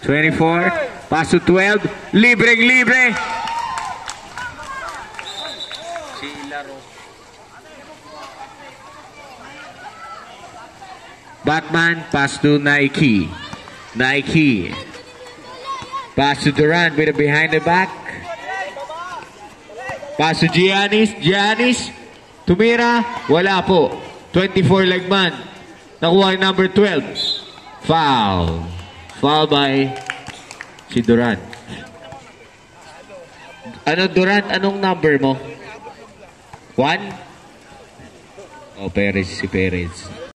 24. Pass to 12. Libreng-libre. Batman, pass to Nike. Nike. Pass to Durant with a behind the back. Pass to Giannis. Giannis. Tumira. Wala po. 24 legman. Nakuha yung number 12. Foul. Foul by si Durant. Ano Durant? Anong number mo? 1? Oh, Perez. Si Perez.